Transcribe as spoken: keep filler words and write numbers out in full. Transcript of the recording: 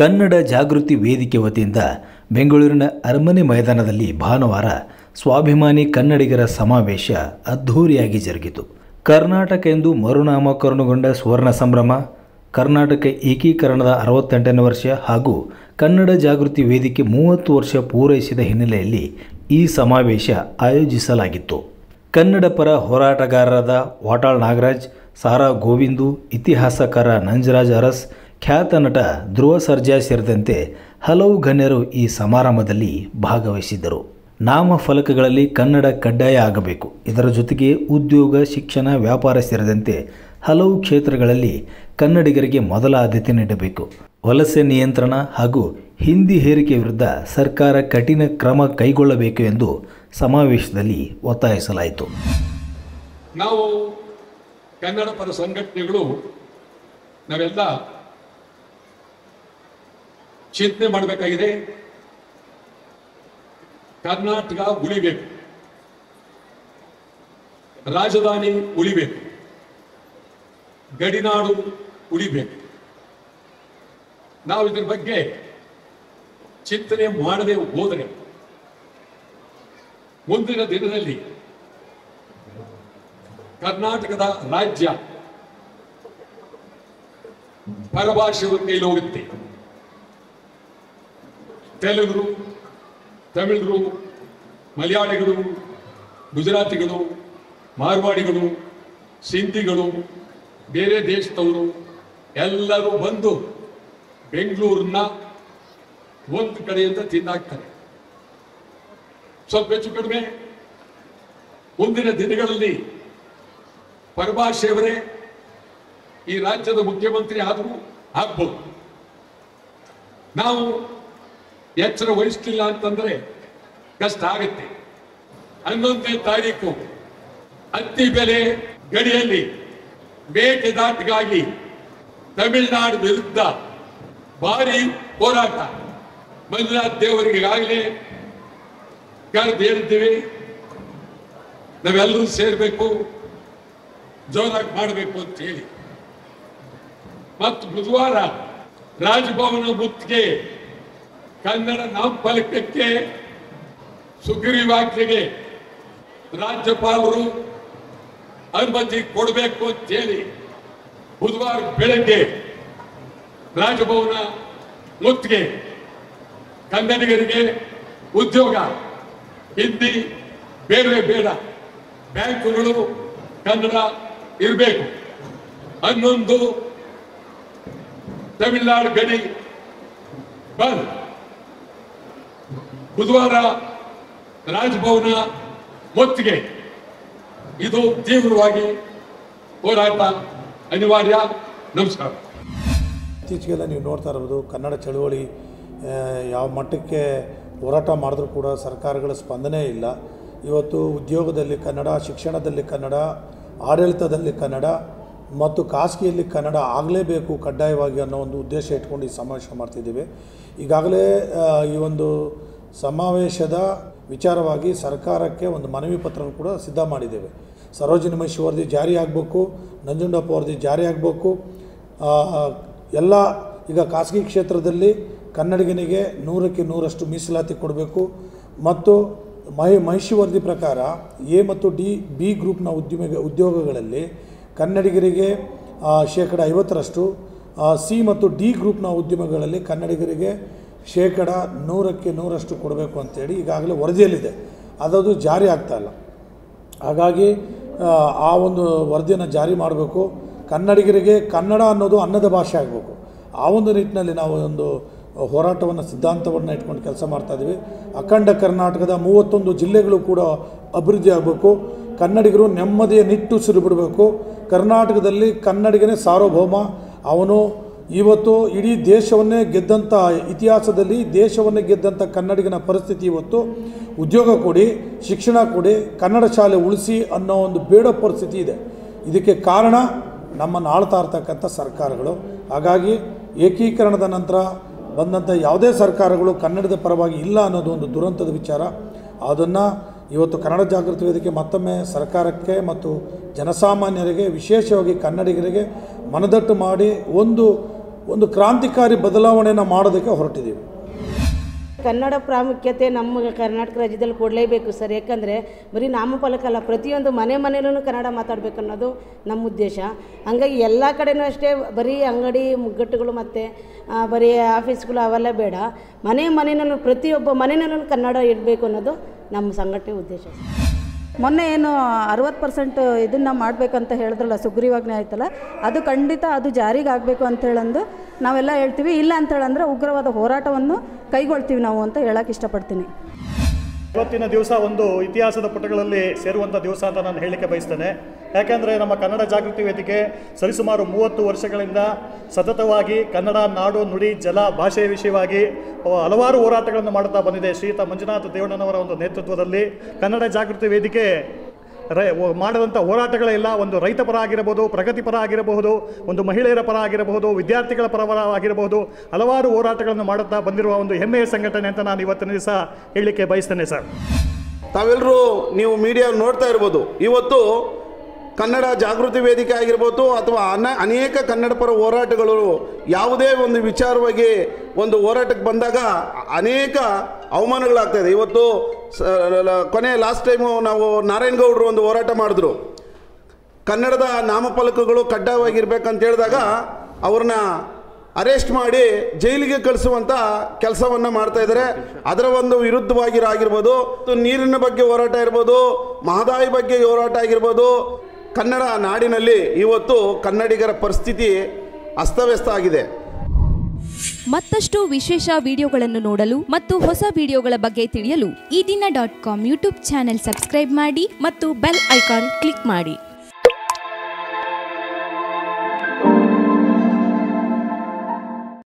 ಕನ್ನಡ ಜಾಗೃತಿ ವೇದಿಕೆ ವತಿಯಿಂದ ಬೆಂಗಳೂರಿನ ಅರಮನೆ ಮೈದಾನದಲ್ಲಿ ಭಾನುವಾರ ಸ್ವಾಭಿಮಾನಿ ಕನ್ನಡಿಗರ ಸಮಾವೇಶ ಅದ್ಧೂರಿಯಾಗಿ ಜರುಗಿತು. ಕರ್ನಾಟಕ ಎಂದು ಮರುನಾಮಕರಣಗೊಂಡ ಸುವರ್ಣ ಸಂಭ್ರಮ, ಕರ್ನಾಟಕ ಏಕೀಕರಣದ ಅರವತ್ತೆಂಟನೇ ವರ್ಷ ಹಾಗೂ ಕನ್ನಡ ಜಾಗೃತಿ ವೇದಿಕೆ ಮೂವತ್ತು ವರ್ಷ ಪೂರೈಸಿದ ಹಿನ್ನೆಲೆಯಲ್ಲಿ ಈ ಸಮಾವೇಶ ಆಯೋಜಿಸಲಾಗಿತ್ತು. ಕನ್ನಡ ಪರ ಹೋರಾಟಗಾರರಾದ ವಾಟಾಳ್ ನಾಗರಾಜ್, ಸಾರಾ ಗೋವಿಂದು, ಇತಿಹಾಸಕಾರ ನಂಜರಾಜ್ ಅರಸ್, ಖ್ಯಾತ ನಟ ಧ್ರುವ ಸರ್ಜಾ ಸೇರಿದಂತೆ ಹಲವು ಗಣ್ಯರು ಈ ಸಮಾರಂಭದಲ್ಲಿ ಭಾಗವಹಿಸಿದ್ದರು. ನಾಮಫಲಕಗಳಲ್ಲಿ ಕನ್ನಡ ಕಡ್ಡಾಯ ಆಗಬೇಕು. ಇದರ ಜೊತೆಗೆ ಉದ್ಯೋಗ, ಶಿಕ್ಷಣ, ವ್ಯಾಪಾರ ಸೇರಿದಂತೆ ಹಲವು ಕ್ಷೇತ್ರಗಳಲ್ಲಿ ಕನ್ನಡಿಗರಿಗೆ ಮೊದಲ ಆದ್ಯತೆ ನೀಡಬೇಕು. ವಲಸೆ ನಿಯಂತ್ರಣ ಹಾಗೂ ಹಿಂದಿ ಹೇರಿಕೆ ವಿರುದ್ಧ ಸರ್ಕಾರ ಕಠಿಣ ಕ್ರಮ ಕೈಗೊಳ್ಳಬೇಕು ಎಂದು ಸಮಾವೇಶದಲ್ಲಿ ಒತ್ತಾಯಿಸಲಾಯಿತು. ನಾವು ಕನ್ನಡ ಪರ ಸಂಘಟನೆಗಳು ನಾವೆಲ್ಲ ಚಿಂತನೆ ಮಾಡಬೇಕಾಗಿದೆ. ಕರ್ನಾಟಕ ಉಳಿಬೇಕು, ರಾಜಧಾನಿ ಉಳಿಬೇಕು, ಗಡಿನಾಡು ಉಳಿಬೇಕು. ನಾವು ಇದ್ರ ಬಗ್ಗೆ ಚಿಂತನೆ ಮಾಡದೆ ಹೋದರೆ ಮುಂದಿನ ದಿನದಲ್ಲಿ ಕರ್ನಾಟಕದ ರಾಜ್ಯ ಪರಭಾಷೆಯ ಕೈಲಿ ಹೋಗುತ್ತೆ. ತೆಲುಗರು, ತಮಿಳರು, ಮಲಯಾಳಿಗಳು, ಗುಜರಾತಿಗಳು, ಮಾರ್ವಾಡಿಗಳು, ಸಿಂಧಿಗಳು, ಬೇರೆ ದೇಶದವರು ಎಲ್ಲರೂ ಬಂದು ಬೆಂಗಳೂರನ್ನ ಒಂದು ಕಡೆಯಿಂದ ತಿಂದಾಕ್ತಾರೆ. ಸ್ವಲ್ಪ ಹೆಚ್ಚು ಕಡಿಮೆ ಮುಂದಿನ ದಿನಗಳಲ್ಲಿ ಪರಭಾಷೆಯವರೇ ಈ ರಾಜ್ಯದ ಮುಖ್ಯಮಂತ್ರಿ ಆದರೂ ಆಗ್ಬೋದು. ನಾವು ಎಚ್ಚರ ವಹಿಸಲಿಲ್ಲ ಅಂತಂದ್ರೆ ಕಷ್ಟ ಆಗುತ್ತೆ. ಹನ್ನೊಂದನೇ ತಾರೀಕು ಹತ್ತಿ ಬೆಲೆ ಗಡಿಯಲ್ಲಿ ಮೇಕೆದಾಟಿಗಾಗಿ ತಮಿಳುನಾಡು ವಿರುದ್ಧ ಭಾರಿ ಹೋರಾಟ ಮಂಜುನಾಥ್ ದೇವರಿಗೆ ಈಗಾಗಲೇ ಕರೆದು ಹೇಳಿದ್ದೀವಿ. ನಾವೆಲ್ಲರೂ ಸೇರ್ಬೇಕು, ಜೋರಾಗಿ ಮಾಡಬೇಕು ಅಂತ ಹೇಳಿ. ಮತ್ತು ಬುಧವಾರ ರಾಜಭವನ ಮುತ್ತಿಗೆ ಕನ್ನಡ ನಾಮಫಲಕಕ್ಕೆ ಸುಗ್ರೀವಾಜ್ಞೆಗೆ ರಾಜ್ಯಪಾಲರು ಅನುಮತಿ ಕೊಡಬೇಕು ಅಂತ ಹೇಳಿ ಬುಧವಾರ ಬೆಳಗ್ಗೆ ರಾಜಭವನ ಮುತ್ತಿಗೆ ಕನ್ನಡಿಗರಿಗೆ ಉದ್ಯೋಗ, ಹಿಂದಿ ಬೇರೆ ಬೇಡ, ಬ್ಯಾಂಕುಗಳು ಕನ್ನಡ ಇರಬೇಕು. ಹನ್ನೊಂದು ತಮಿಳುನಾಡು ಗಡಿ ಬಂದ್. ಬುಧವಾರ ರಾಜಭವನ ಮುತ್ತಿಗೆ. ಇದು ತೀವ್ರವಾಗಿ ಹೋರಾಟ ಅನಿವಾರ್ಯ. ನಮಸ್ಕಾರ. ಇತ್ತೀಚೆಗೆಲ್ಲ ನೀವು ನೋಡ್ತಾ ಇರ್ಬೋದು, ಕನ್ನಡ ಚಳುವಳಿ ಯಾವ ಮಟ್ಟಕ್ಕೆ ಹೋರಾಟ ಮಾಡಿದ್ರೂ ಕೂಡ ಸರ್ಕಾರಗಳ ಸ್ಪಂದನೆ ಇಲ್ಲ. ಇವತ್ತು ಉದ್ಯೋಗದಲ್ಲಿ ಕನ್ನಡ, ಶಿಕ್ಷಣದಲ್ಲಿ ಕನ್ನಡ, ಆಡಳಿತದಲ್ಲಿ ಕನ್ನಡ ಮತ್ತು ಖಾಸಗಿಯಲ್ಲಿ ಕನ್ನಡ ಆಗಲೇಬೇಕು ಕಡ್ಡಾಯವಾಗಿ ಅನ್ನೋ ಒಂದು ಉದ್ದೇಶ ಇಟ್ಕೊಂಡು ಈ ಸಮಾವೇಶ ಮಾಡ್ತಿದ್ದೀವಿ. ಈಗಾಗಲೇ ಈ ಒಂದು ಸಮಾವೇಶದ ವಿಚಾರವಾಗಿ ಸರ್ಕಾರಕ್ಕೆ ಒಂದು ಮನವಿ ಪತ್ರ ಕೂಡ ಸಿದ್ಧ ಮಾಡಿದ್ದೇವೆ. ಸರೋಜಿನಿ ಮಹಿಷಿ ವರದಿ ಜಾರಿ ಆಗಬೇಕು, ನಂಜುಂಡಪ್ಪ ವರದಿ ಜಾರಿ ಆಗಬೇಕು. ಎಲ್ಲ ಈಗ ಖಾಸಗಿ ಕ್ಷೇತ್ರದಲ್ಲಿ ಕನ್ನಡಿಗನಿಗೆ ನೂರಕ್ಕೆ ನೂರಷ್ಟು ಮೀಸಲಾತಿ ಕೊಡಬೇಕು ಮತ್ತು ಮಹಿ ಮಹಿಷಿ ವರದಿ ಪ್ರಕಾರ ಎ ಮತ್ತು ಡಿ ಬಿ ಗ್ರೂಪ್ನ ಉದ್ಯಮ ಉದ್ಯೋಗಗಳಲ್ಲಿ ಕನ್ನಡಿಗರಿಗೆ ಶೇಕಡ ಐವತ್ತರಷ್ಟು, ಸಿ ಮತ್ತು ಡಿ ಗ್ರೂಪ್ನ ಉದ್ಯಮಗಳಲ್ಲಿ ಕನ್ನಡಿಗರಿಗೆ ಶೇಕಡ ನೂರಕ್ಕೆ ನೂರಷ್ಟು ಕೊಡಬೇಕು ಅಂತೇಳಿ ಈಗಾಗಲೇ ವರದಿಯಲ್ಲಿದೆ. ಅದದು ಜಾರಿ ಆಗ್ತಾಯಿಲ್ಲ. ಹಾಗಾಗಿ ಆ ಒಂದು ವರದಿಯನ್ನು ಜಾರಿ ಮಾಡಬೇಕು. ಕನ್ನಡಿಗರಿಗೆ ಕನ್ನಡ ಅನ್ನೋದು ಅನ್ನದ ಭಾಷೆ ಆಗಬೇಕು. ಆ ಒಂದು ನಿಟ್ಟಿನಲ್ಲಿ ನಾವು ಒಂದು ಹೋರಾಟವನ್ನು, ಸಿದ್ಧಾಂತವನ್ನು ಇಟ್ಕೊಂಡು ಕೆಲಸ ಮಾಡ್ತಾಯಿದ್ದೀವಿ. ಅಖಂಡ ಕರ್ನಾಟಕದ ಮೂವತ್ತೊಂದು ಜಿಲ್ಲೆಗಳು ಕೂಡ ಅಭಿವೃದ್ಧಿ ಆಗಬೇಕು. ಕನ್ನಡಿಗರು ನೆಮ್ಮದಿಯ ನಿಟ್ಟುಸಿರು ಬಿಡಬೇಕು. ಕರ್ನಾಟಕದಲ್ಲಿ ಕನ್ನಡಿಗನೇ ಸಾರ್ವಭೌಮ. ಅವನು ಇವತ್ತು ಇಡೀ ದೇಶವನ್ನೇ ಗೆದ್ದಂಥ, ಇತಿಹಾಸದಲ್ಲಿ ದೇಶವನ್ನೇ ಗೆದ್ದಂಥ ಕನ್ನಡಿಗನ ಪರಿಸ್ಥಿತಿ ಇವತ್ತು ಉದ್ಯೋಗ ಕೊಡಿ, ಶಿಕ್ಷಣ ಕೊಡಿ, ಕನ್ನಡ ಶಾಲೆ ಉಳಿಸಿ ಅನ್ನೋ ಒಂದು ಬೇಡ ಪರಿಸ್ಥಿತಿ ಇದೆ. ಇದಕ್ಕೆ ಕಾರಣ ನಮ್ಮನ್ನು ಆಳ್ತಾ ಇರ್ತಕ್ಕಂಥ ಸರ್ಕಾರಗಳು. ಹಾಗಾಗಿ ಏಕೀಕರಣದ ನಂತರ ಬಂದಂಥ ಯಾವುದೇ ಸರ್ಕಾರಗಳು ಕನ್ನಡದ ಪರವಾಗಿ ಇಲ್ಲ ಅನ್ನೋದು ಒಂದು ದುರಂತದ ವಿಚಾರ. ಅದನ್ನು ಇವತ್ತು ಕನ್ನಡ ಜಾಗೃತಿ ವೇದಿಕೆ ಮತ್ತೊಮ್ಮೆ ಸರ್ಕಾರಕ್ಕೆ ಮತ್ತು ಜನಸಾಮಾನ್ಯರಿಗೆ, ವಿಶೇಷವಾಗಿ ಕನ್ನಡಿಗರಿಗೆ ಮನದಟ್ಟು ಮಾಡಿ ಒಂದು ಒಂದು ಕ್ರಾಂತಿಕಾರಿ ಬದಲಾವಣೆಯನ್ನು ಮಾಡೋದಕ್ಕೆ ಹೊರಟಿದ್ದೀವಿ. ಕನ್ನಡ ಪ್ರಾಮುಖ್ಯತೆ ನಮ್ಮ ಕರ್ನಾಟಕ ರಾಜ್ಯದಲ್ಲಿ ಕೊಡಲೇಬೇಕು ಸರ್. ಯಾಕಂದರೆ ಬರೀ ನಾಮಫಲಕ ಅಲ್ಲ, ಪ್ರತಿಯೊಂದು ಮನೆ ಮನೆಯಲ್ಲೂ ಕನ್ನಡ ಮಾತಾಡಬೇಕು ಅನ್ನೋದು ನಮ್ಮ ಉದ್ದೇಶ. ಹಂಗಾಗಿ ಎಲ್ಲ ಕಡೆಯೂ ಅಷ್ಟೇ, ಬರೀ ಅಂಗಡಿ ಮುಗ್ಗಟ್ಟುಗಳು ಮತ್ತು ಬರೀ ಆಫೀಸ್ಗಳು ಅವೆಲ್ಲ ಬೇಡ, ಮನೆ ಮನೆಯಲ್ಲೂ ಪ್ರತಿಯೊಬ್ಬ ಮನೆಯಲ್ಲೂ ಕನ್ನಡ ಇಡಬೇಕು ಅನ್ನೋದು ನಮ್ಮ ಸಂಘಟನೆ ಉದ್ದೇಶ. ಮೊನ್ನೆ ಏನು ಅರವತ್ತು ಪರ್ಸೆಂಟ್ ಇದನ್ನು ಮಾಡಬೇಕಂತ ಹೇಳಿದ್ರಲ್ಲ, ಸುಗ್ರೀವಾಜ್ಞೆ ಆಯ್ತಲ್ಲ, ಅದು ಖಂಡಿತ ಅದು ಜಾರಿಗೆ ಆಗಬೇಕು ಅಂತೇಳಂದು ನಾವೆಲ್ಲ ಹೇಳ್ತೀವಿ. ಇಲ್ಲ ಅಂತೇಳಂದ್ರೆ ಉಗ್ರವಾದ ಹೋರಾಟವನ್ನು ಕೈಗೊಳ್ತೀವಿ ನಾವು ಅಂತ ಹೇಳಕ್ಕೆ ಇಷ್ಟಪಡ್ತೀನಿ. ಇವತ್ತಿನ ದಿವಸ ಒಂದು ಇತಿಹಾಸದ ಪುಟಗಳಲ್ಲಿ ಸೇರುವಂಥ ದಿವಸ ಅಂತ ನಾನು ಹೇಳಲಿಕ್ಕೆ ಬಯಸ್ತೇನೆ. ಯಾಕೆಂದರೆ ನಮ್ಮ ಕನ್ನಡ ಜಾಗೃತಿ ವೇದಿಕೆ ಸರಿಸುಮಾರು ಮೂವತ್ತು ವರ್ಷಗಳಿಂದ ಸತತವಾಗಿ ಕನ್ನಡ ನಾಡು ನುಡಿ ಜಲ ಭಾಷೆಯ ವಿಷಯವಾಗಿ ಹಲವಾರು ಹೋರಾಟಗಳನ್ನು ಮಾಡುತ್ತಾ ಬಂದಿದೆ. ಶ್ರೀಯುತ ಮಂಜುನಾಥ ದೇವಣ್ಣನವರ ಒಂದು ನೇತೃತ್ವದಲ್ಲಿ ಕನ್ನಡ ಜಾಗೃತಿ ವೇದಿಕೆ ರೈ ಮಾಡಿದಂಥ ಹೋರಾಟಗಳೆಲ್ಲ ಒಂದು ರೈತ ಪರ ಆಗಿರಬಹುದು, ಪ್ರಗತಿಪರ ಆಗಿರಬಹುದು, ಒಂದು ಮಹಿಳೆಯರ ಪರ ಆಗಿರಬಹುದು, ವಿದ್ಯಾರ್ಥಿಗಳ ಪರ ಆಗಿರಬಹುದು, ಹಲವಾರು ಹೋರಾಟಗಳನ್ನು ಮಾಡುತ್ತಾ ಬಂದಿರುವ ಒಂದು ಹೆಮ್ಮೆಯ ಸಂಘಟನೆ ಅಂತ ನಾನು ಇವತ್ತಿನ ದಿವಸ ಹೇಳಲಿಕ್ಕೆ ಬಯಸ್ತೇನೆ ಸರ್. ತಾವೆಲ್ಲರೂ ನೀವು ಮೀಡಿಯಾ ನೋಡ್ತಾ ಇರ್ಬೋದು, ಇವತ್ತು ಕನ್ನಡ ಜಾಗೃತಿ ವೇದಿಕೆ ಆಗಿರ್ಬೋದು ಅಥವಾ ಅನ ಅನೇಕ ಕನ್ನಡ ಪರ ಹೋರಾಟಗಳು ಯಾವುದೇ ಒಂದು ವಿಚಾರವಾಗಿ ಒಂದು ಹೋರಾಟಕ್ಕೆ ಬಂದಾಗ ಅನೇಕ ಅವಮಾನಗಳಾಗ್ತಾಯಿದೆ. ಇವತ್ತು ಕೊನೆ ಲಾಸ್ಟ್ ಟೈಮು ನಾವು ನಾರಾಯಣಗೌಡರು ಒಂದು ಹೋರಾಟ ಮಾಡಿದ್ರು, ಕನ್ನಡದ ನಾಮಫಲಕಗಳು ಕಡ್ಡಾಯವಾಗಿರ್ಬೇಕಂತ ಹೇಳಿದಾಗ ಅವ್ರನ್ನ ಅರೆಸ್ಟ್ ಮಾಡಿ ಜೈಲಿಗೆ ಕಳಿಸುವಂಥ ಕೆಲಸವನ್ನು ಮಾಡ್ತಾಯಿದ್ದಾರೆ. ಅದರ ಒಂದು ವಿರುದ್ಧವಾಗಿರಾಗಿರ್ಬೋದು, ನೀರಿನ ಬಗ್ಗೆ ಹೋರಾಟ ಇರ್ಬೋದು, ಮಹದಾಯಿ ಬಗ್ಗೆ ಹೋರಾಟ ಆಗಿರ್ಬೋದು. ಕನ್ನಡ ನಾಡಿನಲ್ಲಿ ಇವತ್ತು ಕನ್ನಡಿಗರ ಪರಿಸ್ಥಿತಿ ಅಸ್ತವ್ಯಸ್ತ ಆಗಿದೆ. ಮತ್ತಷ್ಟು ವಿಶೇಷ ವಿಡಿಯೋಗಳನ್ನು ನೋಡಲು ಮತ್ತು ಹೊಸ ವಿಡಿಯೋಗಳ ಬಗ್ಗೆ ತಿಳಿಯಲು ಈ ದಿನ dot com YouTube channel subscribe ಮಾಡಿ ಮತ್ತು ಬೆಲ್ ಐಕಾನ್ ಕ್ಲಿಕ್ ಮಾಡಿ.